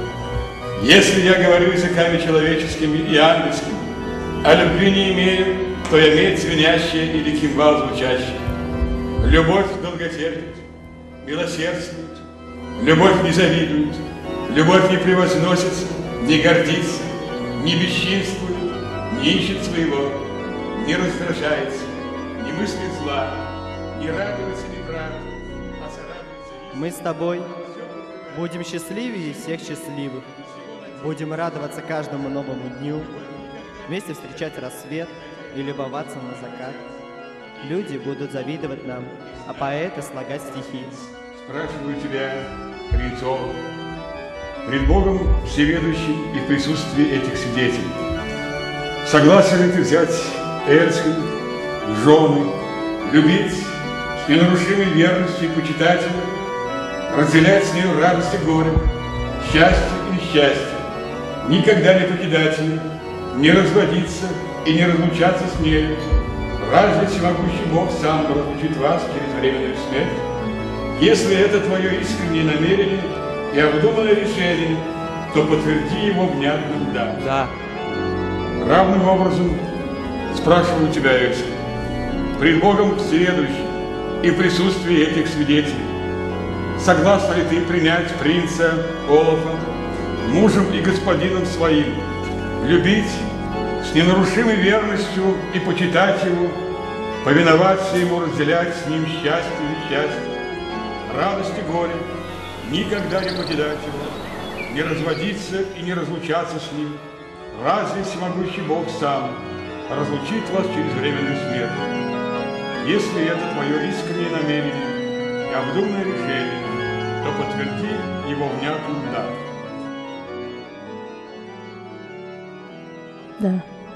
Если я говорю языками человеческими и ангельскими, а любви не имею, то я медь звенящая или кимвал звучащий. Любовь долготерпит, милосердствует, любовь не завидует, любовь не превозносится, не гордится, не бесчинствует, не ищет своего, не раздражается, не мыслит зла, не радуется неправде, а сорадуется истине. Мы с тобой будем счастливее всех счастливых. Будем радоваться каждому новому дню, вместе встречать рассвет и любоваться на закат. Люди будут завидовать нам, а поэты слагать стихи. Спрашиваю тебя, принц Олаф, пред Богом всеведущим и в присутствии этих свидетелей, согласен ли ты взять Эльскин в жены, любить с ненарушимой верностью и почитать его, разделять с нею радость и горе, счастье и несчастье, никогда не покидать ее, не разводиться и не разлучаться с нею? Разве всемогущий Бог сам разлучит вас через временную смерть? Если это твое искреннее намерение и обдуманное решение, то подтверди его внятным «да». Да. Равным образом спрашиваю тебя, Эльска, пред Богом всеведущим и в присутствии этих свидетелей, согласна ли ты принять принца Олафа мужем и господином своим, любить с ненарушимой верностью и почитать его, повиноваться ему, разделять с ним счастье и несчастье, радость и горе, никогда не покидать его, не разводиться и не разлучаться с ним? Разве всемогущий Бог сам разлучит вас через временную смерть? Если это твое искреннее намерение и обдуманное решение, то подтверди его внятным «да». Да.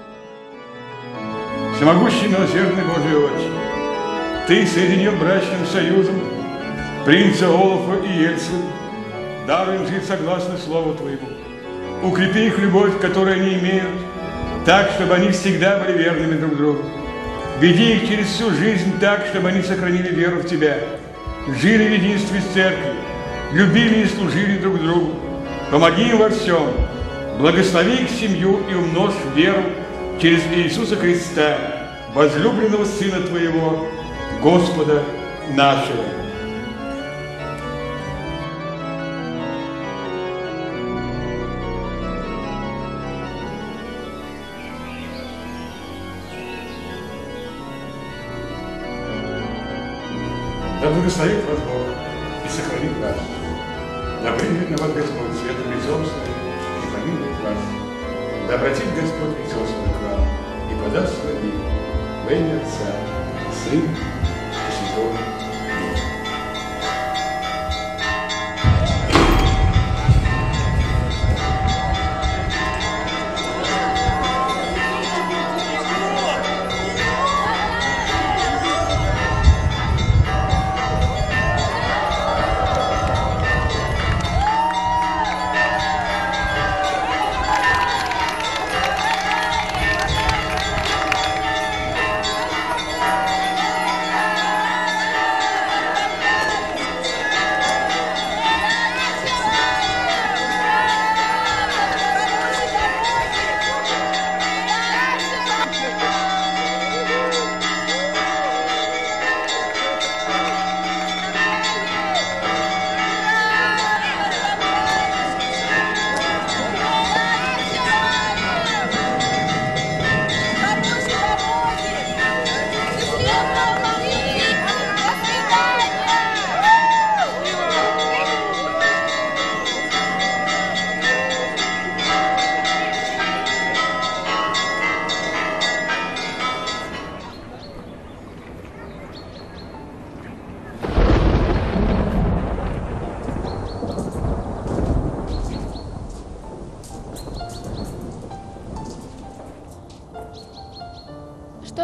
Всемогущий милосердный Божий Отче, ты соединил брачным союзом принца Олафа и Ельцина, даруй им жить согласно слову твоему. Укрепи их любовь, которую они имеют, так, чтобы они всегда были верными друг другу. Веди их через всю жизнь так, чтобы они сохранили веру в Тебя, жили в единстве с церковью, любили и служили друг другу. Помоги им во всем. Благослови их семью и умножь веру через Иисуса Христа, возлюбленного Сына Твоего, Господа нашего. Да благословит вас Бог и сохранит вас. Да примет на вас Господь светлым лицом своим и помилует вас. Да обратит Господь лицо свое к вам и подаст свой мир во имя Отца, Сына и Святого Духа.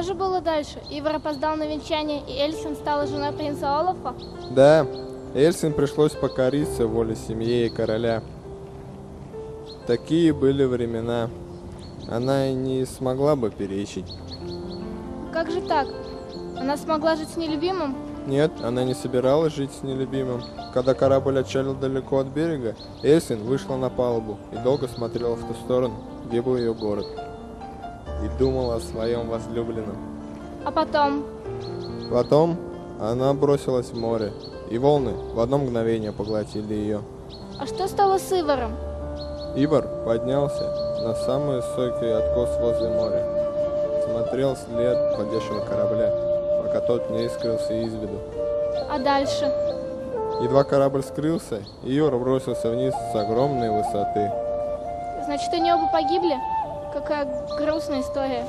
что же было дальше? Ивар опоздал на венчание, и Эльсин стала женой принца Олафа? Да, Эльсин пришлось покориться воле семьи и короля. Такие были времена. Она и не смогла бы перечить. Как же так? Она смогла жить с нелюбимым? Нет, она не собиралась жить с нелюбимым. Когда корабль отчалил далеко от берега, Эльсин вышла на палубу и долго смотрела в ту сторону, где был ее город. И думала о своем возлюбленном. А потом? Потом она бросилась в море, и волны в одно мгновение поглотили ее. А что стало с Иваром? Ивар поднялся на самый высокий откос возле моря. Смотрел вслед уходящего корабля, пока тот не скрылся из виду. А дальше? Едва корабль скрылся, Ивар бросился вниз с огромной высоты. Значит, они оба погибли? Какая грустная история.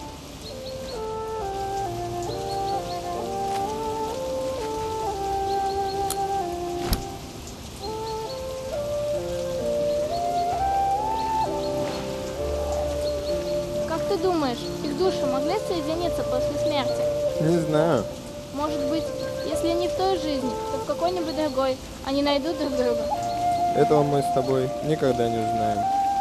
Как ты думаешь, их души могли соединиться после смерти? Не знаю. Может быть, если не в той жизни, то в какой-нибудь другой они найдут друг друга? Этого мы с тобой никогда не узнаем.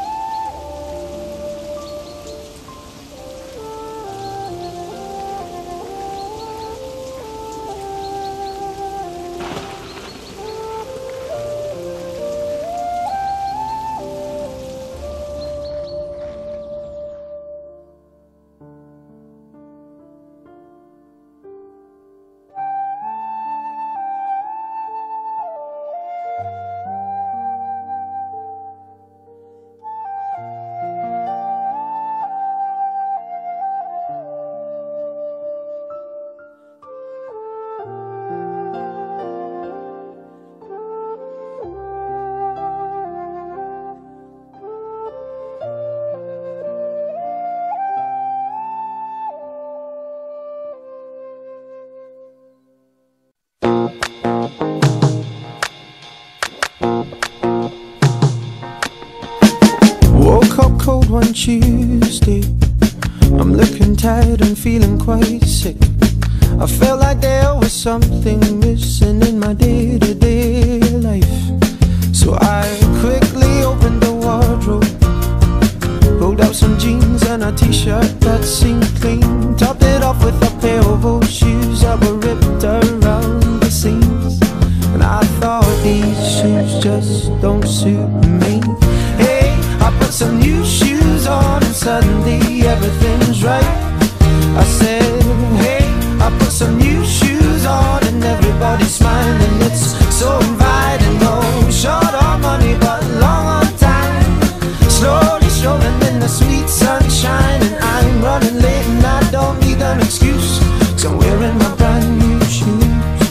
One Tuesday, I'm looking tired and feeling quite sick. I felt like there was something missing in my day-to-day life. So I quickly opened the wardrobe, pulled out some jeans and a t-shirt that seemed clean, topped it off with a pair of old shoes that were ripped around the seams. And I thought, these shoes just don't suit me. Hey, I put some new shoes on and suddenly everything's right. I said, hey, I put some new shoes on and everybody's smiling. It's so inviting, no short on money but long on time. Slowly strolling in the sweet sunshine, and I'm running late and I don't need an excuse, 'cause I'm wearing my brand new shoes.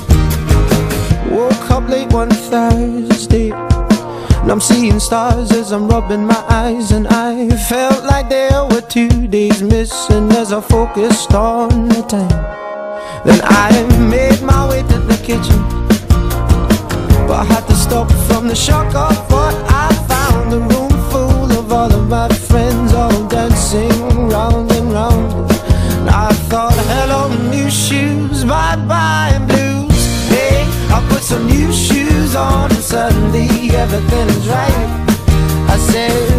Woke up late one Thursday, and I'm seeing stars as I'm rubbing my eyes, and I felt like there were 2 days missing as I focused on the time. Then I made my way to the kitchen, but I had to stop from the shock of what I found. A room full of all of my friends, all dancing round and round. And I thought, hello new shoes, bye-bye blues. Hey, I put some new shoes on and suddenly everything is right. I said,